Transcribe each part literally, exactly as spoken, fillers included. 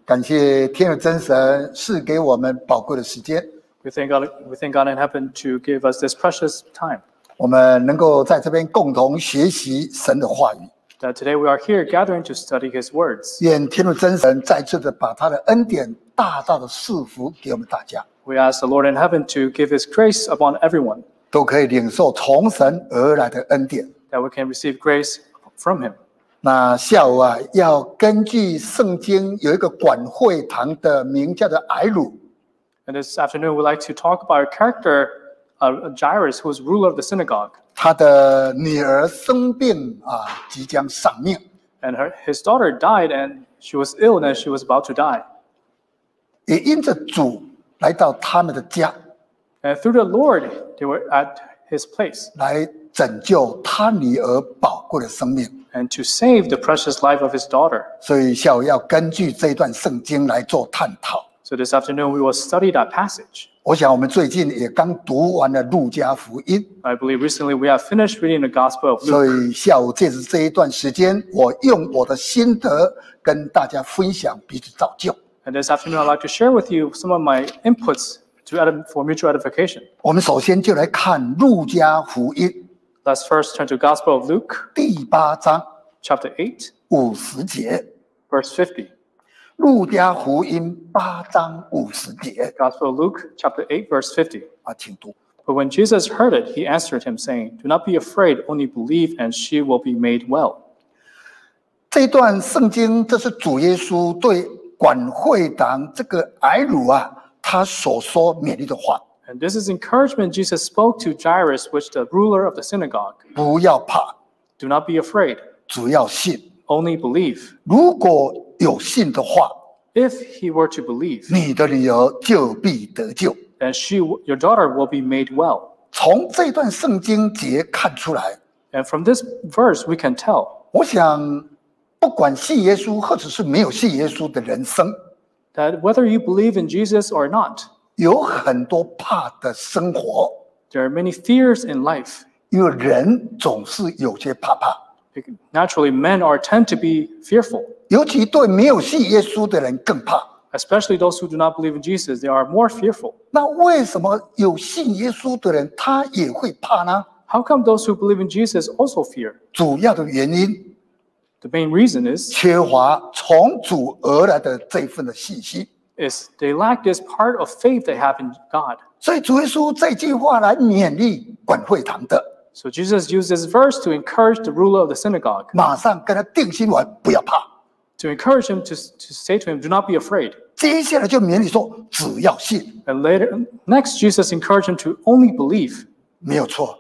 感谢天父真神赐给我们宝贵的时间， We thank God, we thank God in heaven to give us this precious time. 我们能够在这边共同学习神的话语。 That today we are here gathering to study His words. 愿天父真神再次的把他的恩典大大的赐福给我们大家， We ask the Lord in heaven to give His grace upon everyone, 都可以领受从神而来的恩典。 that we can receive grace from Him. 那下午啊，要根据圣经有一个管会堂的名叫做埃鲁， And this afternoon, we'd like to talk about a character, uh, Jairus, who was ruler of the synagogue. 他的女儿生病啊，即将丧命。 And her, his daughter died, and she was ill, and she was about to die. 也因着主来到他们的家， And through the Lord, they were at His place, 来拯救他女儿宝贵的生命。 and to save the precious life of his daughter. 所以下午要根据这段圣经来做探讨。 So this afternoon, we will study that passage. 我想我们最近也刚读完了路加福音， I believe recently we have finished reading the Gospel of 所 Luke. 以下午借着这一段时间，我用我的心得跟大家分享，彼此造就。 And this afternoon, I'd like to share with you some of my inputs to edif- for mutual edification. 我们首先就来看路加福音 Let's first turn to Gospel of Luke, 第八章 chapter eight, 五十节。 verse fifty. 路加福音八章五十节 Gospel of Luke, chapter eight, verse fifty. 啊，请读。 But when Jesus heard it, he answered him, saying, Do not be afraid, only believe, and she will be made well. 这段圣经，这是主耶稣对管会堂这个埃鲁啊，他所说勉励的话： And this is encouragement Jesus spoke to Jairus, which the ruler of the synagogue. 不要怕， Do not be afraid, 只要信。 only believe. 如果有信的话， If he were to believe, 你的女儿就必得救。 then she, your daughter will be made well. 从这段圣经节看出来， And from this verse, we can tell 我想，不管信耶稣或者是没有信耶稣的人生， that whether you believe in Jesus or not, 有很多怕的生活， there are many fears in life. 因为人总是有些怕怕， Naturally, men are tend to be fearful, 尤其对没有信耶稣的人更怕。 especially those who do not believe in Jesus. They are more fearful. 那为什么有信耶稣的人他也会怕呢？ How come those who believe in Jesus also fear? 主要的原因， The main reason is, 缺乏从主而来的这份的信息。 is they lack this part of faith they have in God. 所以主耶稣这句话来勉励管会堂的， So Jesus used this verse to encourage the ruler of the synagogue, 马上跟他定心丸，不要怕。 to encourage him to, to say to him, do not be afraid. 接下来就勉励说，只要信， And later, next, Jesus encouraged him to only believe. 没有错。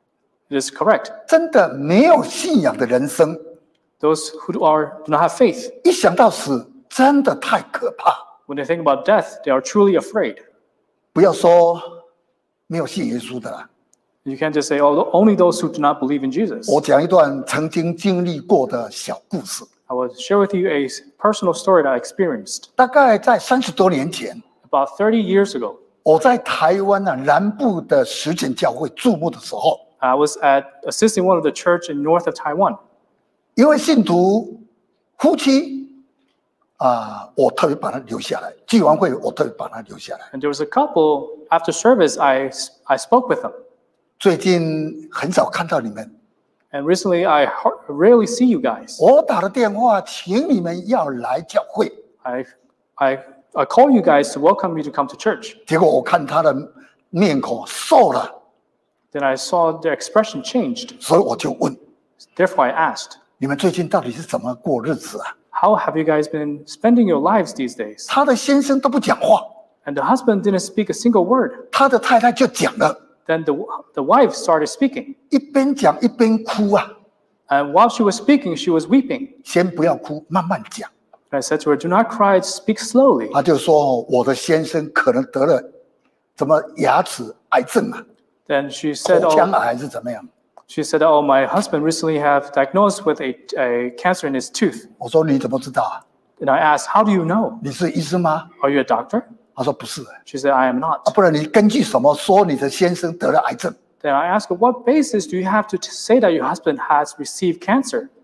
It is correct. 真的没有信仰的人生， Those who are, do not have faith, 一想到死，真的太可怕。 when they think about death, they are truly afraid. 不要说没有信耶稣的啦， You can't just say, oh, only those who do not believe in Jesus. 我讲一段曾经经历过的小故事。 I will share with you a personal story that I experienced 大概在三十多年前， about thirty years ago. 我在台湾啊南部的实践教会注目的时候， I was at assisting one of the church in north of Taiwan. 一位信徒夫妻啊，我特别把他留下来。聚完会，我特别把他留下来。 And there was a couple, after service, I, I spoke with them. 最近很少看到你们， And recently, I har- rarely see you guys. 我打了电话，请你们要来教会。 I, I, I call you guys to welcome you to come to church. 结果我看他的面孔瘦了， Then I saw their expression changed. 所以我就问 Therefore, I asked, 你们最近到底是怎么过日子啊？ how have you guys been spending your lives these days? 他的先生都不讲话， And the husband didn't speak a single word. 他的太太就讲了， Then the, the wife started speaking. 一边讲一边哭啊。 And while she was speaking, she was weeping. 先不要哭，慢慢讲。 And I said to her, do not cry, speak slowly. 他就说我的先生可能得了怎么牙齿癌症啊， Then she said, 口腔 oh, 癌还是怎么样？ she said, oh, my husband recently have diagnosed with a, a cancer in his tooth. 我说你怎么知道啊？ And I asked, how do you know? 你是医生吗？ Are you a doctor? 他说不是， She said, I am 啊， not. 不然你根据什么说你的先生得了癌症？ Then I asked her, what basis do you have to t- say that your husband has received cancer?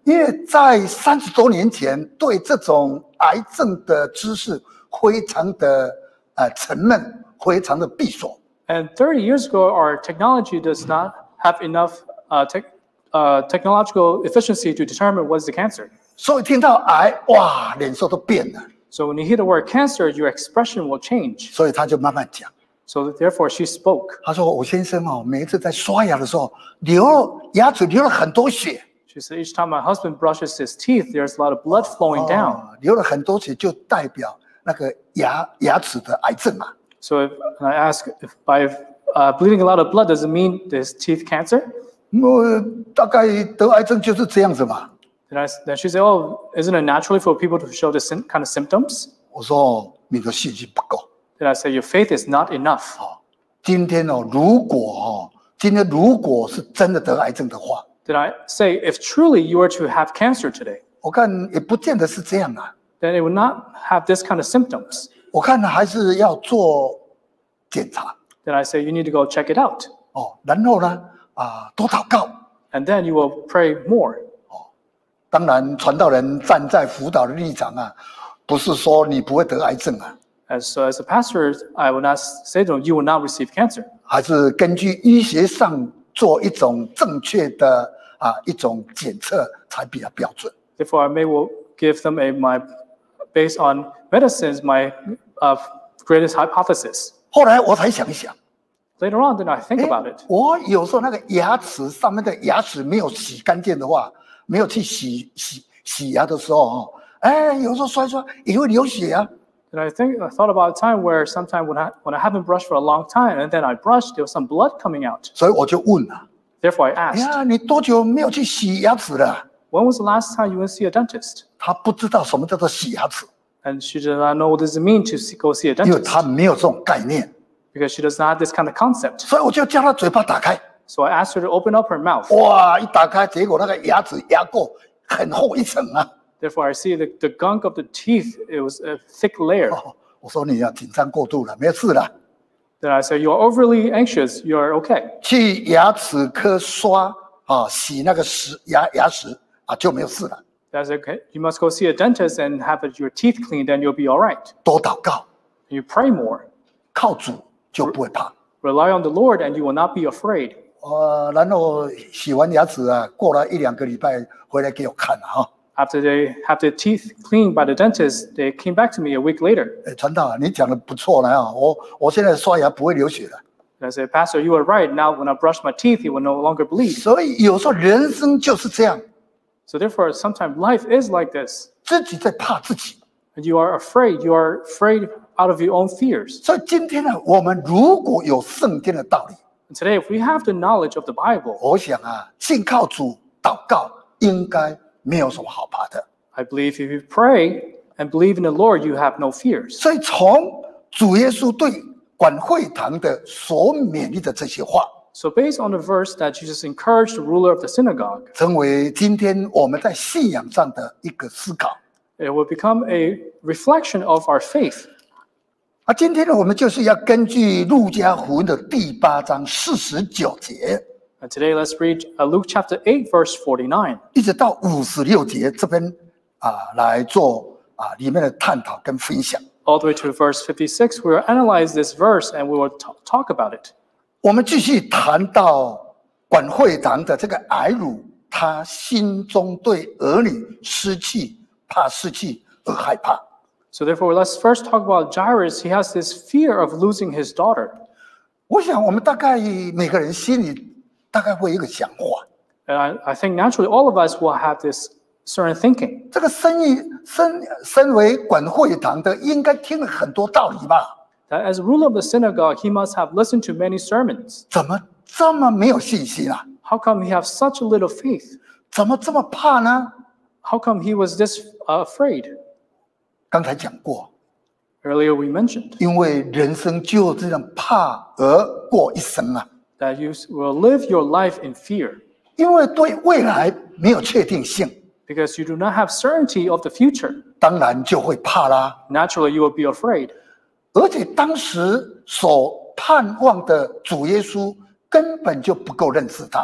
因为在三十多年前，对这种癌症的知识非常的呃沉闷，非常的闭锁。 And thirty years ago, our technology does not have enough uh, te- uh, technological efficiency to determine what is the cancer. 所以听到癌，哇，脸色都变了。 So when you hear the word cancer, your expression will change. 所以他就慢慢讲， So therefore, she spoke. 他说：“我先生哦，每一次在刷牙的时候，流牙齿流了很多血， She said, each time my husband brushes his teeth, there's a lot of blood flowing down. 哦，流了很多血就代表那个牙牙齿的癌症嘛。 So if, and I ask, if by uh, bleeding a lot of blood, does it mean there's teeth cancer? 我大概得癌症就是这样子嘛。 Then, I, then she said, oh, isn't it naturally for people to show this kind of symptoms? 我说你的信心不够。 Then I said, your faith is not enough. 今天哦，如果哦，今天如果是真的得癌症的话， Then I say, if truly you were to have cancer today, 我看也不见得是这样啊。 then it would not have this kind of symptoms. 我看还是要做检查 Then I say, you need to go check it out. 哦，然后呢，啊，多祷告。 And then you will pray more. 当然，传道人站在辅导的立场啊，不是说你不会得癌症啊， And so as a pastor, I will not say to them, you will not receive cancer. 还是根据医学上做一种正确的啊一种检测才比较标准。 Therefore, I may will give them a my based on medicines my uh, greatest hypothesis. 后来我才想一想， Later on, then I think about it. 我有时候那个牙齿上面的牙齿没有洗干净的话，没有去洗洗洗牙的时候哦，哎，有时候摔摔也会流血啊。 And I think I thought about a time where sometime when I when I haven't brushed for a long time and then I brushed, there was some blood coming out. 所以我就问了， Therefore, I 哎 asked, 呀，你多久没有去洗牙齿了？ when was the last time you went to see a dentist? 他不知道什么叫做洗牙齿， And she did not know what does it mean to see, go see a 因为 dentist 他没有这种概念， because she does not have this kind of concept. 所以我就叫他嘴巴打开。 So I asked her to open up her mouth. 哇，一打开，结果那个牙齿牙垢很厚一层啊！ Therefore, I see the, the gunk of the teeth, it was a thick layer. 哦，我说你要紧张过度了，没事了， Then I said, you're overly anxious, you're okay. 去牙齿科刷啊，洗那个石牙牙石啊，就没有事了。 I said, okay, you must go see a dentist and have your teeth cleaned, then you'll be all right. 多祷告， You pray more, 靠主就不会怕。 rely on the Lord, and you will not be afraid. 呃，然后洗完牙齿啊，过了一两个礼拜回来给我看了哈。 After they have their teeth cleaned by the dentist, they came back to me a week later. 哎，传道啊，你讲的不错了啊，我我现在刷牙不会流血了。 And I said, Pastor, you were right. Now, when I brush my teeth, it will no longer bleed. 所以有时候人生就是这样， So therefore, sometimes life is like this. 自己在怕自己。 And you are afraid. You are afraid out of your own fears. 所以今天呢，我们如果有圣经的道理， And today, if we have the knowledge of the Bible, 我想啊，信靠主祷告应该没有什么好怕的。 I believe if you pray and believe in the Lord, you have no fears. 所以从主耶稣对管会堂的所勉励的这些话， So based on the verse that Jesus encouraged the ruler of the synagogue, 成为今天我们在信仰上的一个思考。 it will become a reflection of our faith. 啊，今天呢，我们就是要根据路加福音的第八章四十九节， And today, let's read uh, Luke chapter eight, verse forty-nine, 一直到五十六节这边啊来做啊里面的探讨跟分享。 all the way to verse fifty-six. We will analyze this verse and we will t- talk about it. 我们继续谈到管会堂的这个癌乳，他心中对儿女失去、怕失去而害怕。 So therefore, let's first talk about Jairus. He has this fear of losing his daughter. 我想我们大概每个人心里大概会有一个想法， And I, I think naturally all of us will have this certain thinking. 这个生意身身为管会堂的，应该听了很多道理吧？ That as a ruler of the synagogue, he must have listened to many sermons. 怎么这么没有信心啊？ How come he has such a little faith? 怎么这么怕呢？ How come he was this uh, afraid? 刚才讲过， Earlier we mentioned 因为人生就这样怕而过一生啊， that you will live your life in fear 因为对未来没有确定性， because you do not have certainty of the future. 当然就会怕啦。 Naturally, you will be afraid. 而且当时所盼望的主耶稣根本就不够认识他，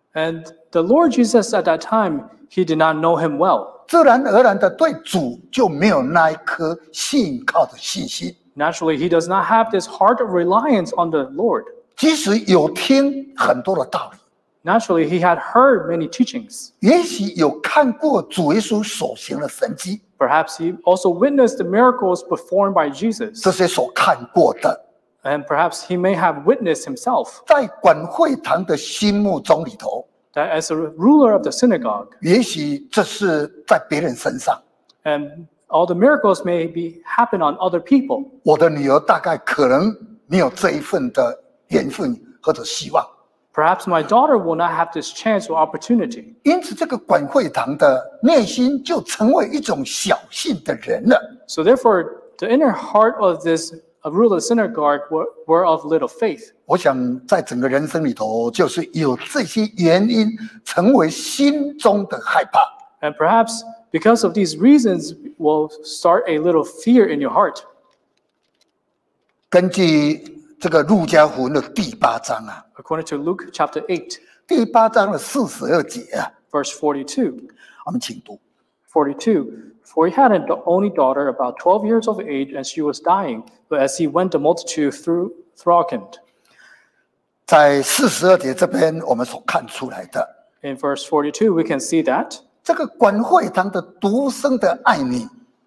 And the Lord Jesus at that time, he did not know him well. 自然而然的对主就没有那一颗信靠的信心。 Naturally, he does not have this heart of reliance on the Lord. 即使有听很多的道理， Naturally, he had heard many teachings. 也许有看过主耶稣所行的神迹， Perhaps he also witnessed the miracles performed by Jesus. 这些所看过的， And perhaps he may have witnessed himself 在管会堂的心目中里头， that as a ruler of the synagogue, 也许这是在别人身上。 and all the miracles may be happen on other people. 我的女儿大概可能没有这一份的缘分或者希望， Perhaps my daughter will not have this chance or opportunity. 因此这个管会堂的内心就成为一种小信的人了。 So therefore, the inner heart of this a ruler of the synagogue were, were of little faith. 我想在整个人生里头，就是有这些原因，成为心中的害怕。 And perhaps because of these reasons will start a little fear in your heart. 根据这个路加福音的第八章啊， According to Luke chapter eight, 第八章的四十二节啊， verse forty-two. 我们请读。 forty-two. For he had an only daughter about twelve years of age, and she was dying. But as he went, the multitude through thronged. 在四十二节这边，我们所看出来的， In verse forty-two, we can see that 这个管会堂的独生的爱女，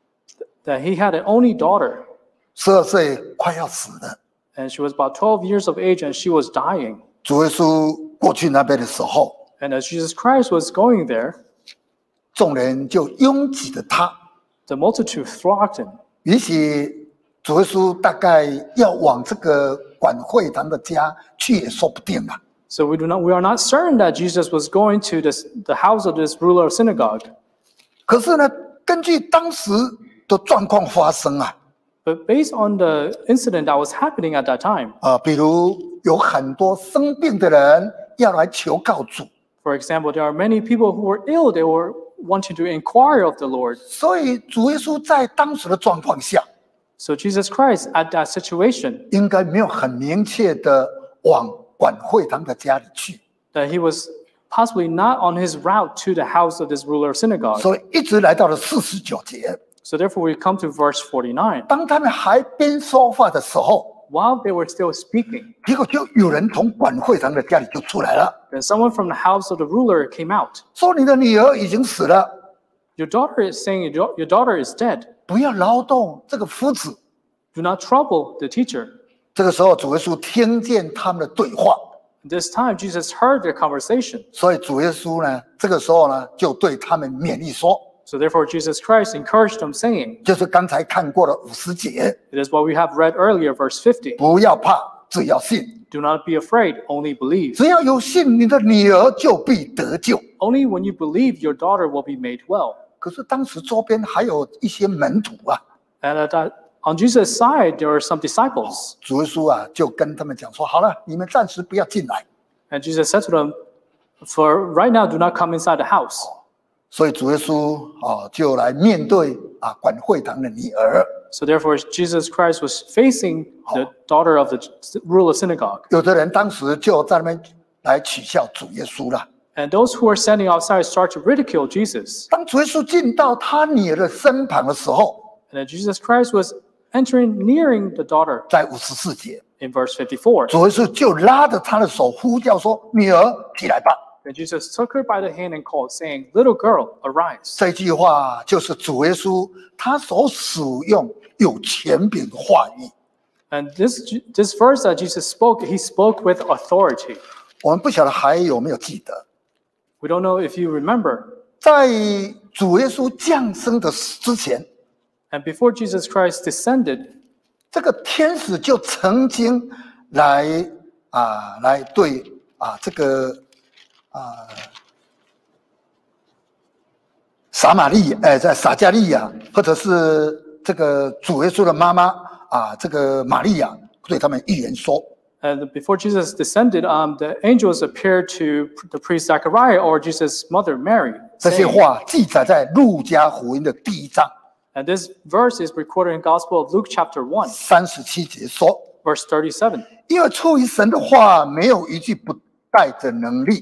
that he had an only daughter, 十二岁快要死了。 and she was about twelve years of age, and she was dying. 主耶稣过去那边的时候， And as Jesus Christ was going there, 众人就拥挤着他。 the multitude thronged him. 也许主耶稣大概要往这个管会堂的家去，也说不定啊。 So we do not, we are not certain that Jesus was going to this, the house of this ruler of synagogue. 可是呢，根据当时的状况发生啊， But based on the incident that was happening at that time, 啊，比如有很多生病的人要来求告主， for example, there are many people who were ill. They were wanting to inquire of the Lord. 所以主耶稣在当时的状况下， So Jesus Christ at that situation, 应该没有很明确的往管会堂的家里去， that he was possibly not on his route to the house of this ruler of synagogue. 所以一直来到了四十九节。 So therefore we come to verse forty-nine. 当他们还边说话的时候， While they were still speaking, 结果就有人从管会堂的家里就出来了， then someone from the house of the ruler came out. 说你的女儿已经死了， Your daughter is saying, your your daughter is dead. 不要劳动这个夫子。 Do not trouble the teacher. 这个时候，主耶稣听见他们的对话， This time Jesus heard their conversation. 所以主耶稣呢，这个时候呢，就对他们勉励说， So therefore Jesus Christ encouraged them, saying, 就是刚才看过的五十节， it is what we have read earlier, verse fifty. 不要怕，只要信， Do not be afraid, only believe. 只要有信，你的女儿就必得救。 Only when you believe, your daughter will be made well. 可是当时周边还有一些门徒啊， And at that, on Jesus' side, there are some disciples. 主耶稣啊就跟他们讲说，好了，你们暂时不要进来。 And Jesus said to them, for right now, do not come inside the house. 所以主耶稣啊就来面对啊管会堂的女儿。 So therefore, Jesus Christ was facing the daughter of the ruler synagogue. 有的人当时就在那边来取笑主耶稣了。 And those who were standing outside start to ridicule Jesus. 当主耶稣进到他女儿的身旁的时候， And then Jesus Christ was entering, nearing the daughter 在五十四节， in verse fifty-four. 主耶稣就拉着他的手呼叫说：“女儿，起来吧。” And Jesus took her by the hand and called, saying, Little girl, arise. 这句话就是主耶稣他所使用有权柄的话语。 And this, this verse that Jesus spoke, he spoke with authority. 我们不晓得还有没有记得， We don't know if you remember. 在主耶稣降生的之前， And before Jesus Christ descended, 这个天使就曾经来啊来对啊这个啊撒玛利呃在撒加利亚，或者是这个主耶稣的妈妈啊这个玛利亚，对他们预言说。 and before Jesus descended, um, the angels appeared to the priest Zechariah or Jesus' mother Mary. 这些 saying- 话记载在路加福音的第一章 And this verse is recorded in Gospel of Luke chapter one, 三十七节说：“ verse thirty-seven. 因为出于神的话，没有一句不带着能力。”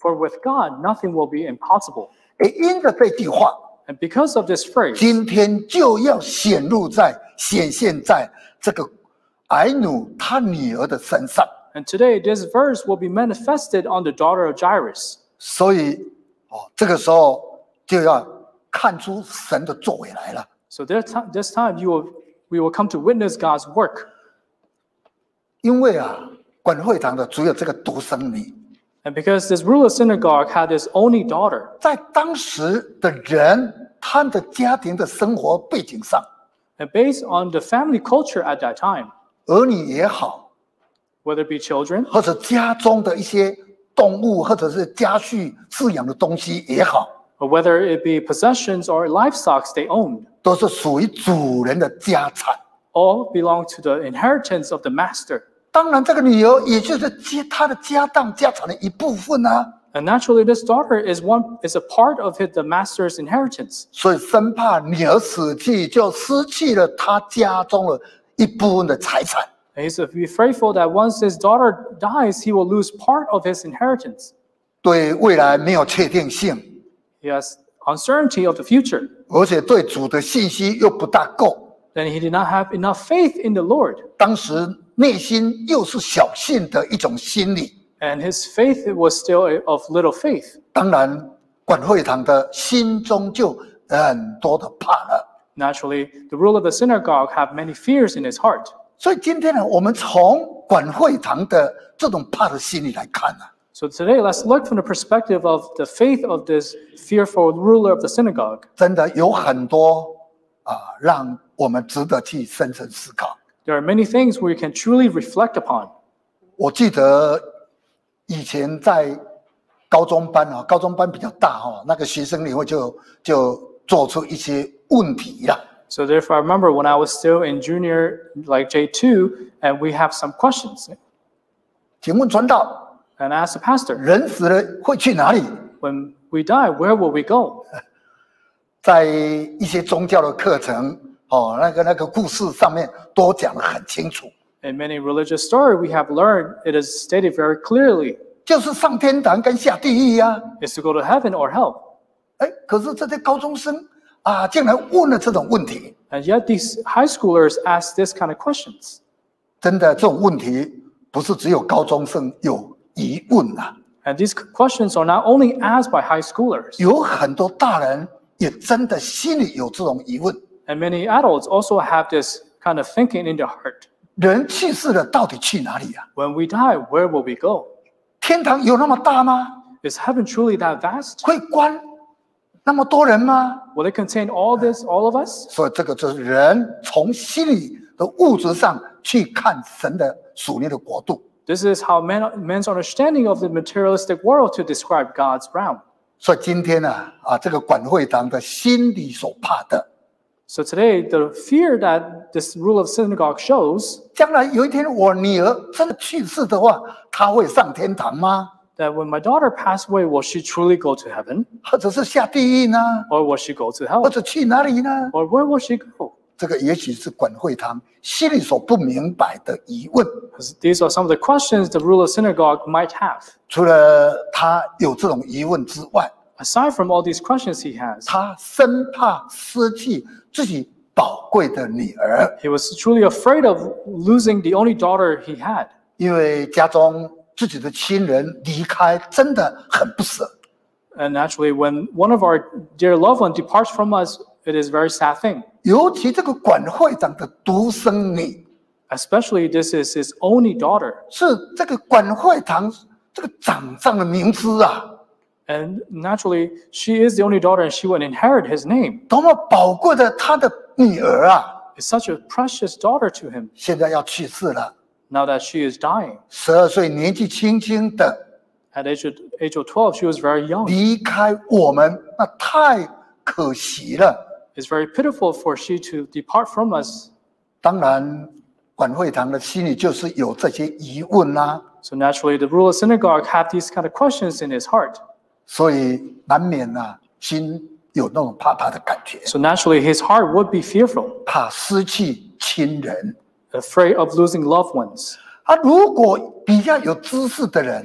For with God, nothing will be impossible. 也因着这句话， And because of this phrase, 今天就要显露在显现在这个矮奴他女儿的身上。 and today this verse will be manifested on the daughter of Jairus. 所以哦，这个时候就要看出神的作为来了。 So there ti- this time you will, we will come to witness God's work. 因为啊，管会堂的只有这个独生女， And because this ruler synagogue had his only daughter, 在当时的人他的家庭的生活背景上， and based on the family culture at that time, 儿女也好， whether it be children 或者家中的一些动物，或者是家畜饲养的东西也好， or whether it be possessions or livestock they owned, 都是属于主人的家产。 all belong to the inheritance of the master. 当然，这个女儿也就是接他的家当家产的一部分啊。 And naturally, this daughter is one is a part of his, the master's inheritance. 所以生怕女儿死去，就失去了他家中的一部分的财产。 And he's afraidful that once his daughter dies, he will lose part of his inheritance. 对未来没有确定性， He has uncertainty of the future. 而且对主的信息又不大够。 Then he did not have enough faith in the Lord. 当时内心又是小信的一种心理。 And his faith was still of little faith. 当然，管会堂的心中就很多的怕了。 Naturally, the ruler of the synagogue have many fears in his heart. 所以今天呢，我们从管会堂的这种怕的心理来看呢、啊， So today, let's look from the perspective of the faith of this fearful ruler of the synagogue. 真的有很多啊、让我们值得去深深思考。 There are many things we can truly reflect upon. 我记得以前在高中班啊，高中班比较大哈、那个学生联会就就做出一些问题啦。 So therefore, I remember when I was still in junior, like J two, and we have some questions. 请问传道， And I asked the pastor, 人死了会去哪里？ when we die, where will we go? 在一些宗教的课程哦，那个那个故事上面都讲得很清楚， In many religious stories we have learned, it is stated very clearly, 就是上天堂跟下地狱呀、 is to go to heaven or hell. 哎，可是这些高中生啊，竟然问了这种问题， And yet these high schoolers ask this kind of questions. 真的这种问题不是只有高中生有疑问啊， And these questions are not only asked by high schoolers, 有很多大人也真的心里有这种疑问： and many adults also have this kind of thinking in their heart. 人去世了到底去哪里呀、 When we die, where will we go? 天堂有那么大吗？ Is heaven truly that vast? 会关那么多人吗？ Will it contain all this, all of us? 所以这个就是人从心理的物质上去看神的属灵的国度。 This is how man, man's understanding of the materialistic world to describe God's realm. 所以今天呢，啊，这个管会堂的心里所怕的， So today, the fear that this rule of synagogue shows 将来有一天我女儿真的去世的话，她会上天堂吗？ that when my daughter passed away, will she truly go to heaven? 或者是下地狱呢？ Or will she go to 或 hell? 者去哪里呢？ Or where will she go? 这个也许是管会堂心里所不明白的疑问。 Because these are some of the questions the ruler of synagogue might have. 除了他有这种疑问之外， Aside from all these questions he has, 他生怕失去自己宝贵的女儿， he was truly afraid of losing the only daughter he had. 因为家中自己的亲人离开，真的很不舍。 And naturally, when one of our dear loved one departs from us, it is a very sad thing. 尤其这个管会长的独生女， Especially this is his only daughter. 是这个管会堂这个掌上的明珠啊， And naturally, she is the only daughter and she would inherit his name. 多么宝贵的他的女儿啊！ It's such a precious daughter to him 现在要去世了， now that she is dying. 十二岁年纪轻轻的 At age of, age of twelve, she was very young. 离开我们，那太可惜了。 It's very pitiful for she to depart from us. 当然，管会堂的心里就是有这些疑问啦、 So naturally, the ruler of synagogue had these kind of questions in his heart. 所以难免呐、啊，心有那种怕怕的感觉， So naturally, his heart would be fearful, 怕失去亲人。 afraid of losing loved ones. 啊，如果比较有知识的人呐、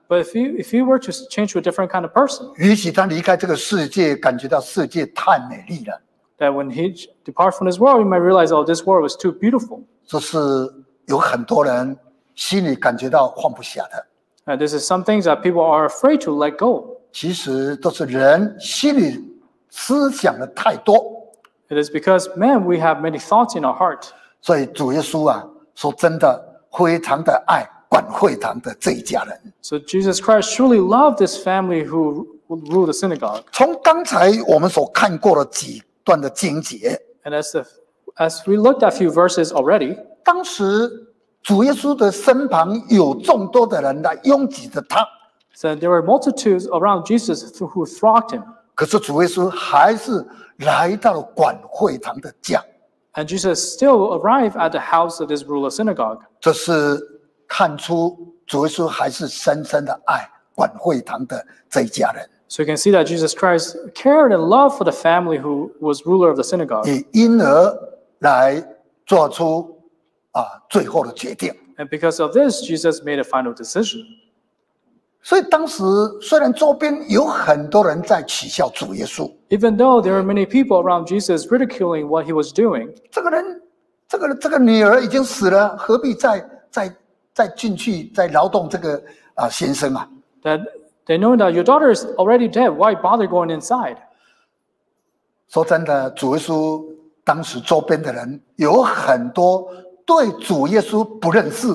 But if you if you were to change to a different kind of person, 也许他离开这个世界，感觉到世界太美丽了， that when he depart from this world, you might realize, oh, this world was too beautiful. 这是有很多人心里感觉到放不下的。 And this is some things that people are afraid to let go. 其实都是人心里思想的太多， It is because, man, we have many thoughts in our heart. 所以主耶稣啊，说真的非常的爱管会堂的这一家人。 So Jesus Christ truly loved this family who ruled the synagogue. 从刚才我们所看过的几段的经节， And as the, as we looked at a few verses already, 当时主耶稣的身旁有众多的人来拥挤着他， so there were multitudes around Jesus who thronged him. 可是主耶稣还是来到了管会堂的家。 And Jesus still arrived at the house of this ruler synagogue. 这是看出主耶稣还是深深的爱管会堂的这一家人， So you can see that Jesus Christ cared and loved for the family who was ruler of the synagogue. 也因而来做出啊最后的决定。 And because of this, Jesus made a final decision. 所以当时虽然周边有很多人在取笑主耶稣， Even though there were many people around Jesus ridiculing what he was doing, 这个人，这个这个女儿已经死了，何必再再再进去再劳动这个啊先生啊？ that they know that your daughter is already dead. Why bother going inside? 说真的，主耶稣当时周边的人有很多对主耶稣不认识，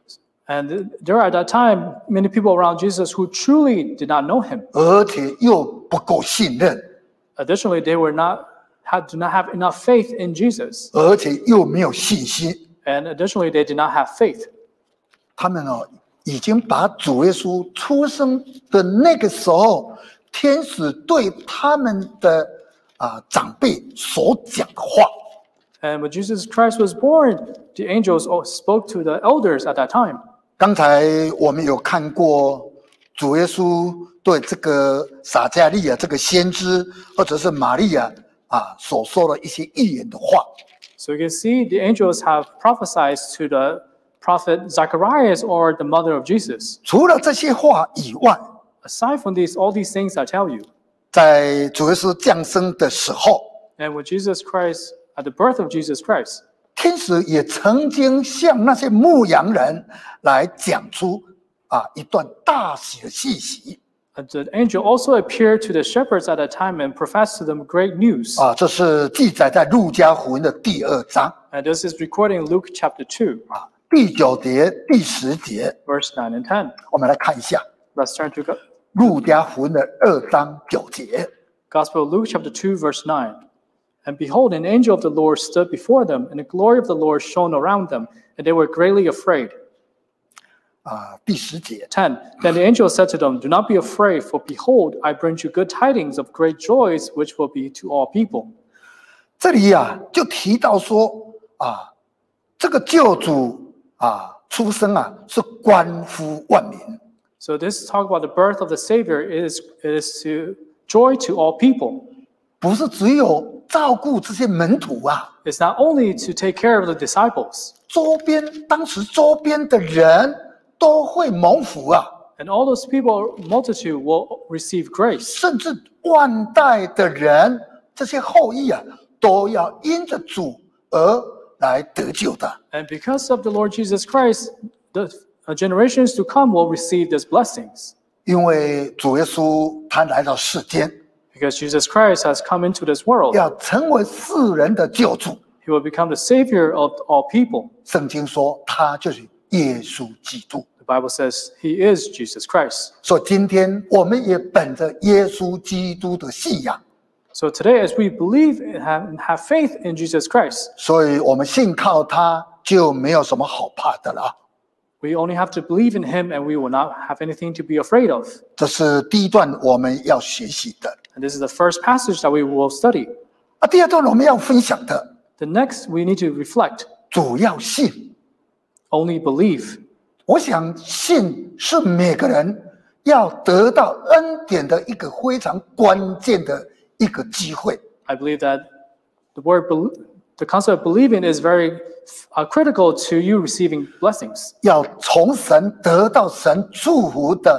And there at that time, many people around Jesus who truly did not know him. 而且又不够信任， Additionally, they were not had do not have enough faith in Jesus. 而且又没有信心。 And additionally, they did not have faith. 他们哦，已经把主耶稣出生的那个时候，天使对他们的啊长辈所讲的话， And when Jesus Christ was born, the angels spoke to the elders at that time. 刚才我们有看过主耶稣对这个撒加利亚这个先知，或者是玛利亚啊所说的一些预言的话。 So you can see the angels have prophesied to the prophet Zacharias or the mother of Jesus. 除了这些话以外， Aside from these, all these things I tell you, 在主耶稣降生的时候， and when Jesus Christ, at the birth of Jesus Christ, 天使也曾经向那些牧羊人来讲出啊一段大喜的信息 uh, the angel also appeared to the shepherds at that time and professed to them great news. 啊，这是记载在路加福音的第二章 And this is recorded in Luke chapter two, 啊第九节、第十节， verse nine and ten. 我们来看一下 Let's turn to Go- 路加福音的二章九节。 Gospel of Luke chapter two, verse nine. And behold, an angel of the Lord stood before them, and the glory of the Lord shone around them, and they were greatly afraid. 啊，第十节， ten. Then the angel said to them, Do not be afraid, for behold, I bring you good tidings of great joys, which will be to all people. 这里呀、就提到说啊，这个救主啊出生啊是关乎万民， So this talk about the birth of the Savior is, is to joy to all people. 不是只有照顾这些门徒啊， It's not only to take care of the disciples, 周边当时周边的人都会蒙福啊， and all those people, multitude, will receive grace. 甚至万代的人这些后裔啊，都要因着主而来得救的。 And because of the Lord Jesus Christ, the uh, generations to come will receive these blessings. 因为主耶稣他来到世间， Because Jesus Christ has come into this world, 要成为世人的救主。 he will become the Savior of all people. 圣经说他就是耶稣基督。 The Bible says he is Jesus Christ. 所以今天我们也本着耶稣基督的信仰， So today, as we believe and have, and have faith in Jesus Christ, 所以我们信靠他就没有什么好怕的了。 we only have to believe in him and we will not have anything to be afraid of. 这是第一段我们要学习的。 And this is the first passage that we will study. 啊，第二段我们要分享的， The next, we need to reflect. 主要信。 Only believe. 我想信是每个人要得到恩典的一个非常关键的一个机会。 I believe that the word, bel- the concept of believing is very uh, critical to you receiving blessings. 要从神得到神祝福的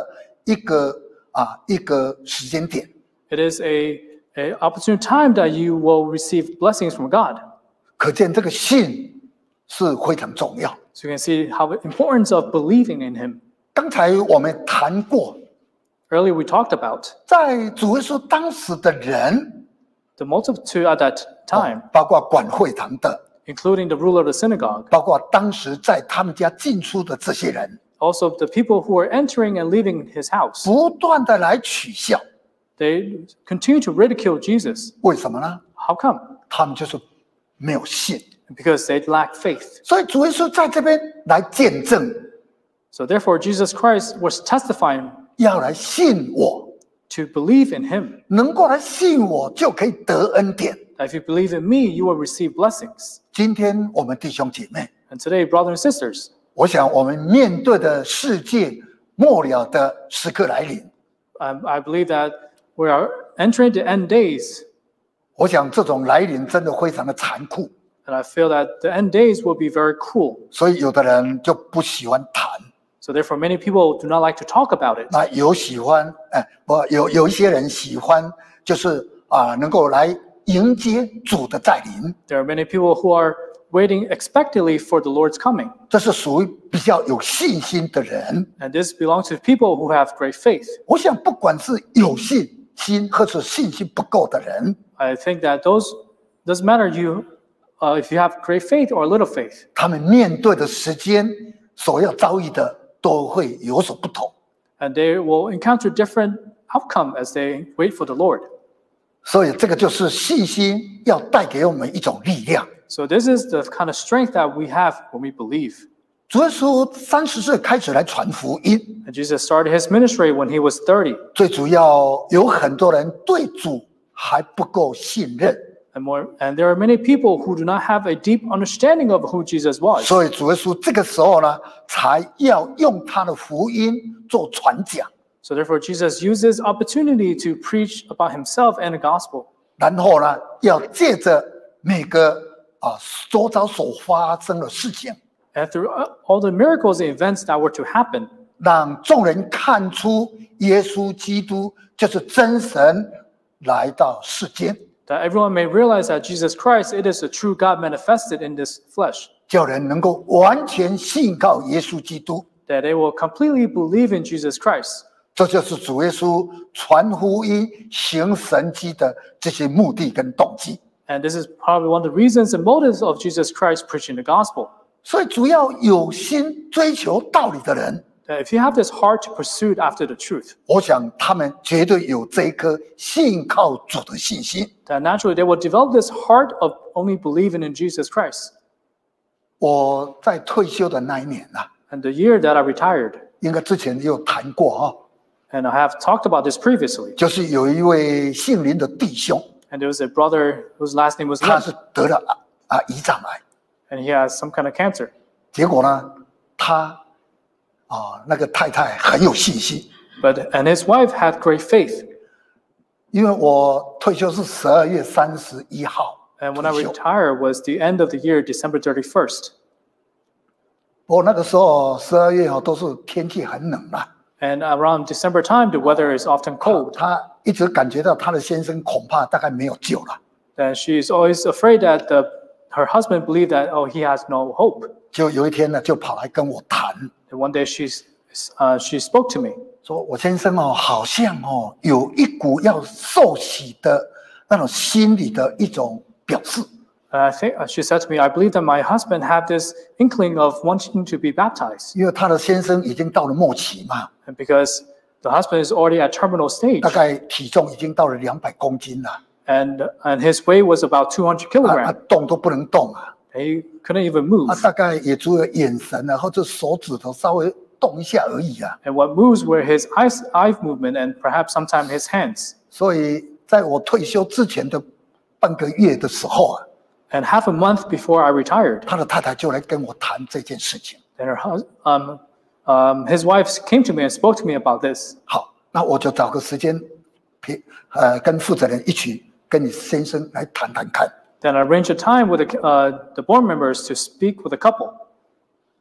一个啊一个时间点。 It is a, a opportune time that you will receive blessings from God. 可见这个信是非常重要。 So you can see how the importance of believing in Him. 刚才我们谈过， Earlier we talked about 在主耶稣当时的人， the multitude at that time, 包括管会堂的， including the ruler of the synagogue, 包括当时在他们家进出的这些人， also the people who were entering and leaving His house. 不断的来取笑。 They continue to ridicule Jesus. 为什么呢？ How come? 他们就是没有信。 Because they lack faith. 所以主耶稣在这边来见证， So therefore Jesus Christ was testifying 要来信我， to believe in Him. 能够来信我就可以得恩典。 That if you believe in me, you will receive blessings. 今天我们弟兄姐妹， And today, brothers and sisters, 我想我们面对的世界末了的时刻来临， um, I believe that we are entering the end days. 我想这种来临真的非常的残酷， And I feel that the end days will be very cruel. 所以有的人就不喜欢谈， So therefore, many people do not like to talk about it. 那有喜欢，哎，不有有一些人喜欢，就是啊，能够来迎接主的再临， There are many people who are waiting expectantly for the Lord's coming. 这是属于比较有信心的人。 And this belongs to people who have great faith. 我想，不管是有信心或是信心不够的人， I think that those doesn't matter you uh, if you have great faith or little faith. 他们面对的时间所要遭遇的都会有所不同。 And they will encounter different outcome as they wait for the Lord. 所以，这个就是信心要带给我们一种力量。 So this is the kind of strength that we have when we believe. 主耶稣三十岁开始来传福音， And Jesus started his ministry when he was thirty. 最主要有很多人对主还不够信任， And more, and there are many people who do not have a deep understanding of who Jesus was. 所以主耶稣这个时候呢，才要用他的福音做传讲， So therefore, Jesus uses opportunity to preach about himself and the gospel. 然后呢，要借着每个啊周遭所发生的事情， And through all the miracles and events that were to happen, 让众人看出耶稣基督就是真神来到世间， that everyone may realize that Jesus Christ, it is the true God manifested in this flesh, 叫人能够完全信靠耶稣基督。 that they will completely believe in Jesus Christ. 这就是主耶稣传福音、行神迹的这些目的跟动机。 And this is probably one of the reasons and motives of Jesus Christ preaching the gospel. 所以，主要有心追求道理的人， That if you have this heart to pursue after the truth, 我想他们绝对有这一颗信靠主的信心。 that naturally they will develop this heart of only believing in Jesus Christ. 我在退休的那一年啊， And the year that I retired, 应该之前有谈过哈、 and I have talked about this previously, 就是有一位姓林的弟兄， and there was a brother whose last name was 他 Lin, 是得了啊啊胰脏癌， and he has some kind of cancer. 结果呢，他啊那个太太很有信心， But and his wife had great faith. 因为我退休是十二月三十一号 And when I 退休， retired was the end of the year, December thirty-first. 不过那个时候十二月哦都是天气很冷啦， And around December time, the weather is often cold. 他一直感觉到他的先生恐怕大概没有救了， And she's always afraid that the, her husband believed that, oh, he has no hope. 就有一天呢就跑来跟我谈， And one day she's, uh, she spoke to me. 说我先生哦好像哦有一股要受洗的那种心理的一种表示。 And I think uh, she said to me, I believe that my husband had this inkling of wanting to be baptized. 因为他的先生已经到了末期嘛， And because the husband is already at terminal stage, 大概体重已经到了两百公斤了， and, and his weight was about two hundred 啊啊 kilograms. 动都不能动啊， He couldn't even move. 啊大概也只有眼神啊或者手指头稍微动一下而已啊。 And what moves were his eyes, eye movement and perhaps sometimes his hands. 所以在我退休之前的半个月的时候啊， And half a month before I retired, 他的太太就来跟我谈这件事情。 then her hus- um, um, his wife came to me and spoke to me about this. 好，那我就找个时间陪呃跟负责人一起跟你先生来谈谈看。 Then I arranged a time with the, uh, the board members to speak with a couple.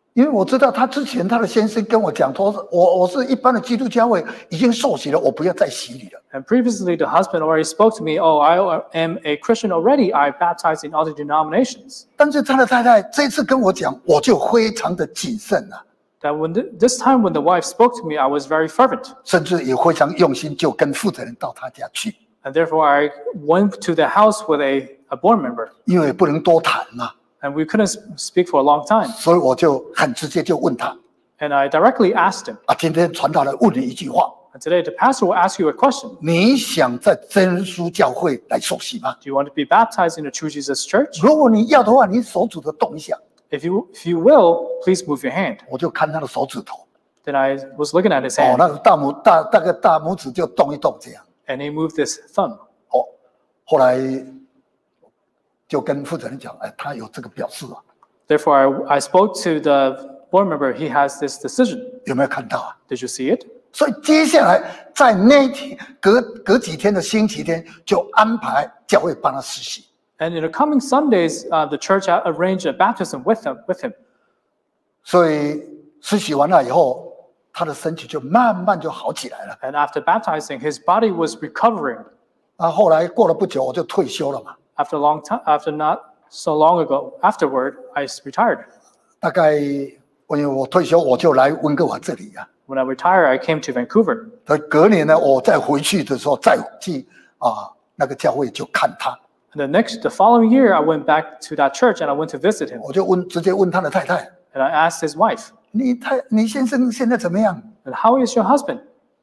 因为我知道他之前他的先生跟我讲说，我我是一般的基督教会已经受洗了，我不要再洗礼了。 And previously, the husband already spoke to me, oh, I am a Christian already. I baptized in other denominations. 但是他的太太这次跟我讲，我就非常的谨慎了， That when the, this time when the wife spoke to me, I was very fervent. 甚至也非常用心，就跟负责人到他家去， And therefore, I went to the house with a, a board member. 因为不能多谈嘛， And we couldn't speak for a long time. 所以我就很直接就问他 And I directly asked him, 啊，今天传道人问你一句话， and today the pastor will ask you a question. 你想在真耶教会来受洗吗？ Do you want to be baptized in the True Jesus Church? 如果你要的话，你手指头动一下， If you, if you will, please move your hand. 我就看他的手指头， Then I was looking at his 哦， hand, 那个大拇大大概大拇指就动一动这样， and he moved his thumb. 哦，后来就跟负责人讲，哎，他有这个表示啊， Therefore, I, I spoke to the board member. He has this decision. 有没有看到啊？ Did you see it? 所以接下来在那一天隔隔几天的星期天，就安排教会帮他实习。 And in the coming Sundays, uh, the church a- arranged a baptism with him. With him. 所以实习完了以后，他的身体就慢慢就好起来了。 And after baptizing, his body was recovering. 啊，后来过了不久，我就退休了嘛。 After a long time, after not so long ago, afterward, I retired. 大概因为我退休，我就来温哥华这里啊。 When I retired, I came to Vancouver. 所以隔年呢，我再回去的时候，再去啊那个教会就看他， And the next, the following year, I went back to that church and I went to visit him. 我就问直接问他的太太 And I asked his wife, 你太你先生现在怎么样？ "And how is your husband?"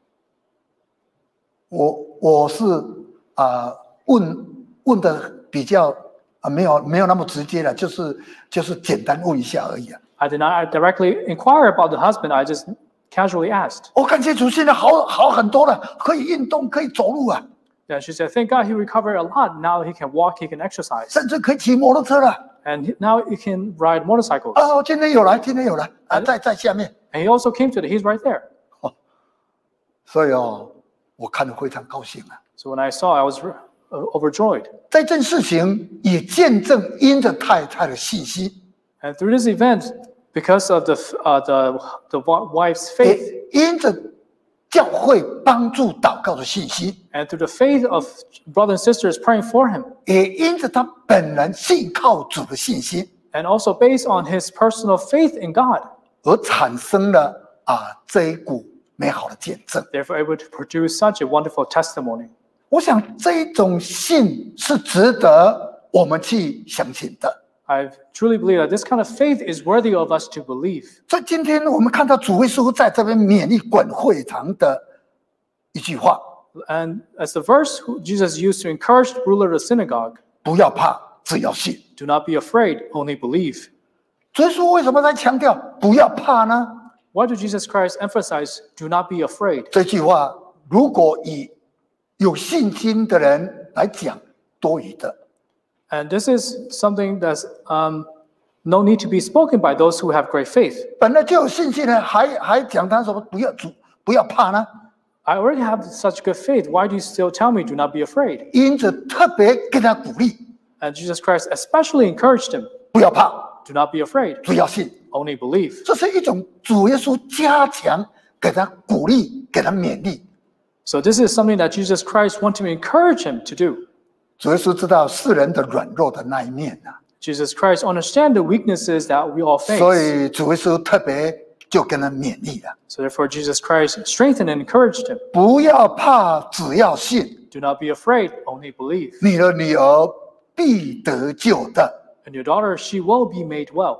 我我是啊、问问的比较啊没有没有那么直接了，就是就是简单问一下而已啊。 I did not directly inquire about the husband. I just casually asked. 我感谢主现在好好很多了，可以运动，可以走路啊， And she said, "Thank God he recovered a lot. Now he can walk, he can exercise, 甚至可以骑摩托车了。 and he- now he can ride motorcycles." 啊，今天有来，今天有来啊，在在下面， And he also came to the. He's right there. 所以哦，我看得非常高兴啊。 So when I saw, I was uh, overjoyed. 在这件事情也见证因着太太的信心， And through this event, because of the uh, the the wa- wife's 也 faith, 因着教会帮助祷告的信心， and through the faith of brothers and sisters praying for him, 也因着他本人信靠主的信心， and also based on his personal faith in God, 而产生了啊这一股美好的见证。 therefore able to produce such a wonderful testimony. 我想这一种信是值得我们去相信的。 I truly believe that this kind of faith is worthy of us to believe. 所以今天我们看到主耶稣在这边勉励管会堂的一句话： And as the verse Jesus used to encourage the ruler of the synagogue, 不要怕，只要信。 do not be afraid, only believe. 主耶稣为什么在强调不要怕呢？ Why did Jesus Christ emphasize, do not be afraid? 这句话如果以有信心的人来讲，多余的。 And this is something that's um, no need to be spoken by those who have great faith. 本来就有信心的，还还讲他什么不要主不要怕呢？ I already have such good faith. Why do you still tell me, do not be afraid? 因着特别给他鼓励， And Jesus Christ especially encouraged him, 不要怕， do not be afraid, 只要信。 only believe. 这是一种主耶稣加强给他鼓励，给他勉励。 So this is something that Jesus Christ wanted to encourage him to do. 主耶稣知道世人的软弱的那一面啊， Jesus Christ understands the weaknesses that we all 所 face. 以主耶稣特别就跟他勉励了， So therefore, Jesus Christ strengthened and encouraged him. 不要怕，只要信， Do not be afraid, only believe. 你的女儿必得救的。 And your daughter, she will be made well.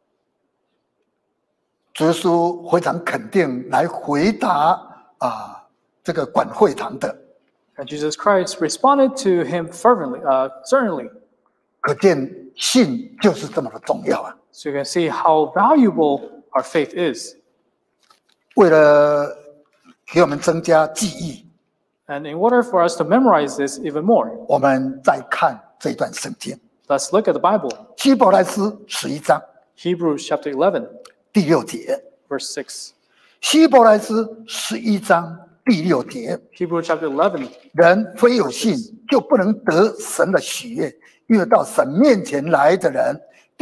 主耶稣非常肯定来回答啊这个管会堂的， And Jesus Christ responded to him fervently, uh, certainly. 可见信就是这么的重要啊！ So you can see how valuable our faith is. 为了给我们增加记忆， And in order for us to memorize this even more, 我们再看这一段圣经， let's look at the Bible. 希伯来书十一章 Hebrews chapter eleven, 第六节， verse six. 希伯来书十一章第六节， Hebrews chapter eleven. 人非有信就不能得神的喜悦，因为到神面前来的人，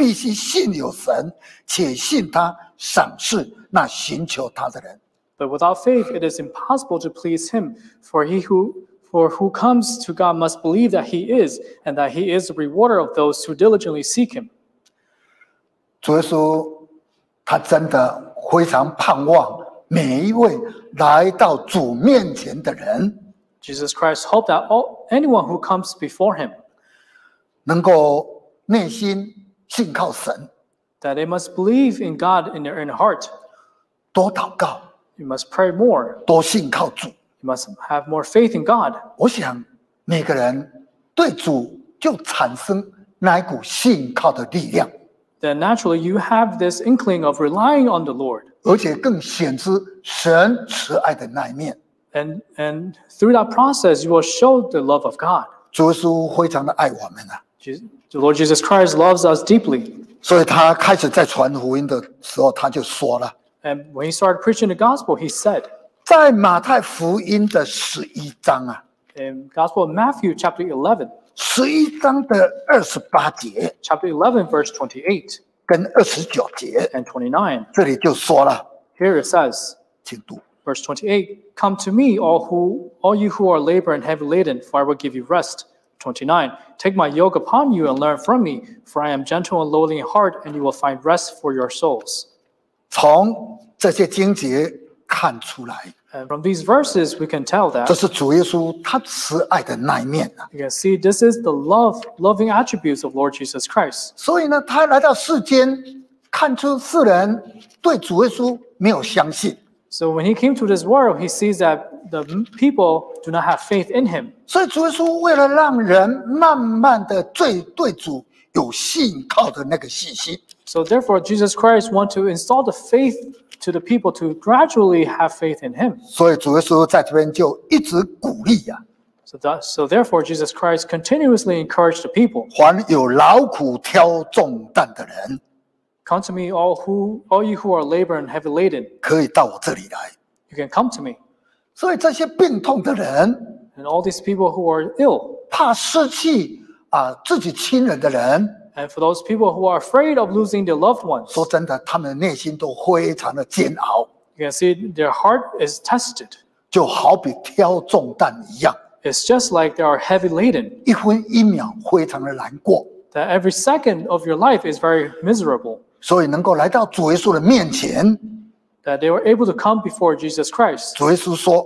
必须信有神，且信他赏赐那寻求他的人。 But without faith, it is impossible to please him. For he who for who comes to God must believe that he is, and that he is the rewarder of those who diligently seek him. 主耶稣他真的非常盼望每一位来到主面前的人， Jesus Christ hoped that all, anyone who comes before him, 能够内心信靠神， that they must believe in God in their inner heart. 多祷告， You must pray more. 多信靠主。 You must have more faith in God. 我想每个人对主就产生那一股信靠的力量， Then naturally you have this inkling of relying on the Lord. 而且更显出神慈爱的那一面。 And, and through that process, you will show the love of God. 主耶稣非常的爱我们啊， Jesus, the Lord Jesus Christ loves us deeply. 所以他开始在传福音的时候，他就说了， And when he started preaching the gospel, he said 在马太福音的十一章啊， in Gospel of Matthew, chapter eleven, 十一章的二十八节 chapter eleven, verse twenty-eight 跟二十九节， and twenty-nine, 这里就说了， here it says, 请读。 verse twenty-eight, Come to me, all who, all you who are labor and heavy laden, for I will give you rest. twenty-nine, Take my yoke upon you and learn from me, for I am gentle and lowly in heart, and you will find rest for your souls. 从这些经节看出来， And from these verses, we can tell 这 that 是主耶稣他慈爱的那一面啊。 you can see this is the love, loving attributes of Lord Jesus Christ. 所以呢，他来到世间，看出世人对主耶稣没有相信， So when he came to this world, he sees that the people do not have faith in him. 所以主耶稣为了让人慢慢的对对主有信靠的那个信心， So therefore, Jesus Christ wants to install the faith to the people to gradually have faith in him. 所以主耶稣在这边就一直鼓励呀、啊， So, that, so therefore, Jesus Christ continuously encouraged the people, 凡有劳苦挑重担的人， Come to me, all who, all you who are labor and heavy laden. 可以到我这里来。 You can come to me. 所以这些病痛的人， And all these people who are ill, 怕失去啊自己亲人的人， and for those people who are afraid of losing their loved ones, 说真的，他们的内心都非常的煎熬， you can see their heart is tested. 就好比挑重担一样， It's just like they are heavy laden, 一分一秒非常的难过。 that every second of your life is very miserable. 所以能够来到主耶稣的面前， That they were able to come before Jesus Christ. 主耶稣说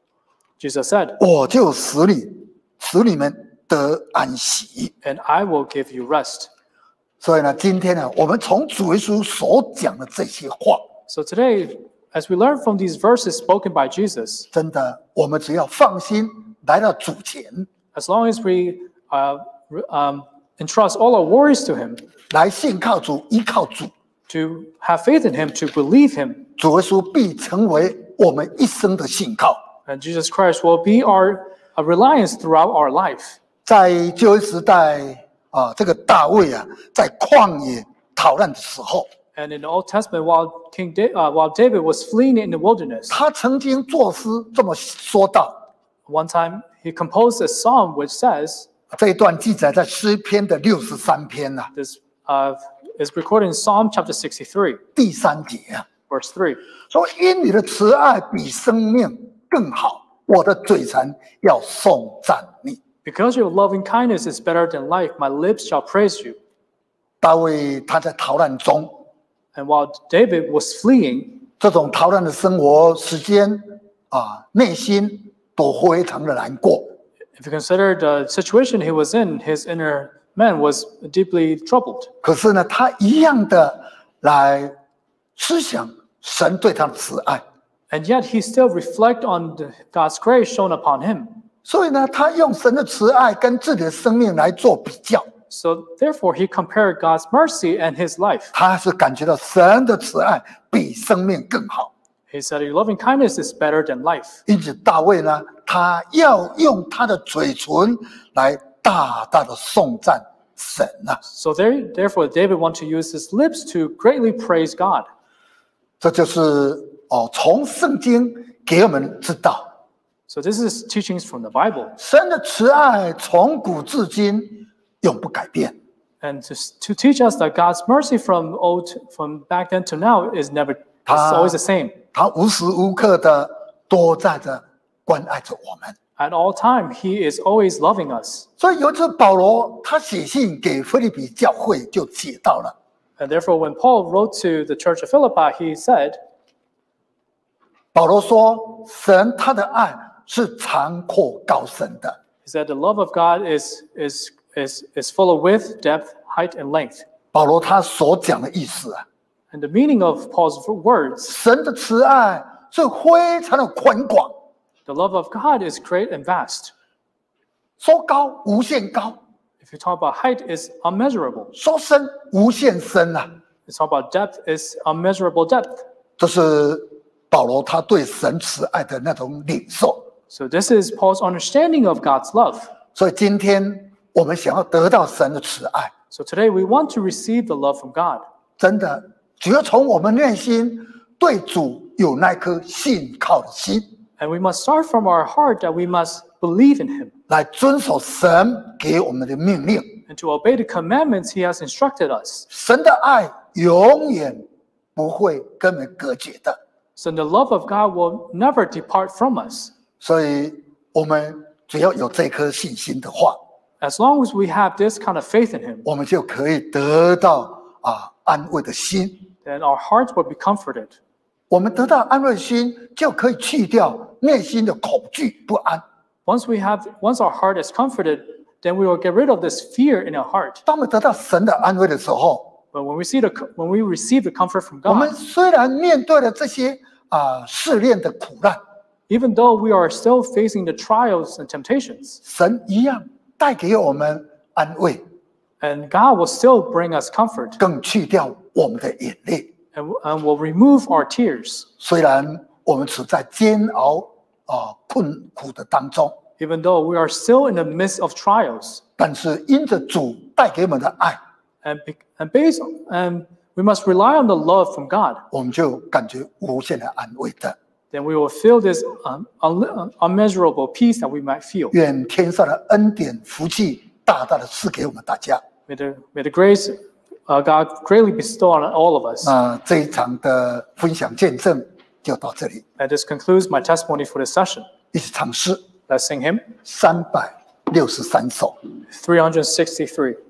Jesus said,：“ 我就使你使你们得安息。 And I will give you rest. ” 所以呢，今天呢，我们从主耶稣所讲的这些话， So today, as we learn from these verses spoken by Jesus, 真的，我们只要放心来到主前， as long as we uh, re- um, entrust all our worries to Him, 来信靠主、依靠主， to have faith in Him, to believe Him, 主耶稣必成为我们一生的信靠。 and Jesus Christ will be our uh, reliance throughout our life. 在旧约时代啊，这个大卫啊，在旷野逃难的时候， And in the Old Testament, while King da- uh, while David was fleeing in the wilderness, 他曾经作诗这么说道。 one time he composed a psalm which says, 这一段记载在诗篇的六十三篇呐、啊， this uh, is recorded in Psalm chapter sixty-three, 第三节啊， verse three. 说因你的慈爱比生命更好，我的嘴唇要颂赞你。 Because your loving kindness is better than life, my lips shall praise you. 大卫他在逃难中， And while David was fleeing, 这种逃难的生活时间啊，内心都非常的难过。 if you consider the situation he was in, his inner man was deeply troubled. 可是呢，他一样的来思想神对他的慈爱， And yet he still reflect on the, God's grace shown upon him. 所以呢，他用神的慈爱跟自己的生命来做比较， So therefore he compared God's mercy and his life. 他是感觉到神的慈爱比生命更好。 He said, your loving kindness is better than life. 因此，大卫呢，他要用他的嘴唇来大大的颂赞神啊！ So there, therefore David wanted to use his lips to greatly praise God. 这就是哦，从圣经给我们知道， So this is teachings from the Bible. 神的慈爱从古至今永不改变。 And to, to teach us that God's mercy from old, from back then to now is never, it's 他 always the same. 他无时无刻的都在着关爱着我们。 At all time, He is always loving us. 所以有一次保罗他写信给腓立比教会就写到了， And therefore, when Paul wrote to the church of Philippi, he said, 保罗说神他的爱是长阔高深的， he said, the love of God is, is, is, is full of width, depth, height, and length. 保罗他所讲的意思啊， And the meaning of Paul's words, 神的慈爱是非常的宽广， the love of God is great and vast. 说高无限高， If you talk about height, it's unmeasurable. 说深无限深啊。 If you talk about depth, it's unmeasurable depth. 这是保罗他对神慈爱的那种领受。 So this is Paul's understanding of God's love. 所以今天我们想要得到神的慈爱， So today we want to receive the love from God. 真的只要从我们内心对主有那颗信靠的心， And we must start from our heart that we must believe in Him 来遵守神给我们的命令。 and to obey the commandments He has instructed us. 神的爱永远不会跟我们隔绝的， So the love of God will never depart from us. 所以我们只要有这颗信心的话， As long as we have this kind of faith in Him, 我们就可以得到啊安慰的心。 then our hearts will be comforted. 我们得到安慰的心，就可以去掉内心的恐惧不安。 Once we have, once our heart is comforted, then we will get rid of this fear in our heart. 当我们得到神的安慰的时候， But when we see the, when we receive the comfort from 我们 God, 虽然面对了这些啊试炼的苦难， even though we are still facing the trials and temptations, 神一样带给我们安慰， and God will still bring us comfort 更去掉我们的眼泪。 and, and will remove our tears. 虽然我们处在煎熬啊困苦的当中， Even though we are still in the midst of trials, 但是因着主带给我们的爱， and, be, and based and we must rely on the love from God, 我们就感觉无限的安慰的。 then we will feel this um, un, unmeasurable peace that we might feel. 愿天上的恩典福气大大的赐给我们大家。 May the, may the grace uh, God greatly bestow on all of us. 那这一场的分享见证就到这里， And this concludes my testimony for this session. 一起唱诗 Let's sing hymn 三百六十三首。 three hundred sixty-three.